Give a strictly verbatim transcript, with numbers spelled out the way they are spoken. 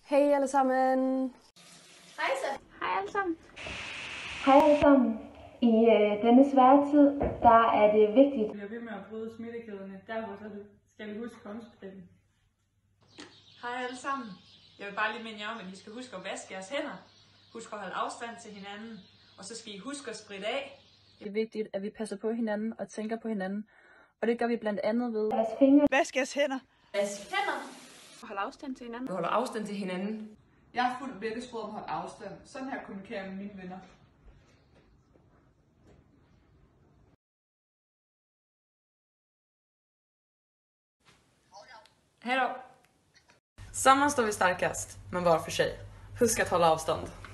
Hej alle sammen. Hej så. Hej alle sammen. Hej alle sammen. I øh, denne svære tid, der er det vigtigt. Vi bliver ved med at bryde smittekæderne. Derfor så skal vi huske håndsprit. Hej alle sammen. Jeg vil bare lige minde jer om, at I skal huske at vaske jeres hænder. Husk at holde afstand til hinanden. Og så skal I huske at spritte af. Det er vigtigt, at vi passer på hinanden og tænker på hinanden. Og det gør vi blandt andet ved Vask fingre. Vask jeres hænder. Vask hænder. Hold afstand til hinanden. Vi holder afstand til hinanden. Jeg har fuldt vækkesprog om at holde afstand. Sådan her kommunikerer jeg med mine venner. Hej då! Samman står vi starkast, men var för sig. Husk att hålla avstånd.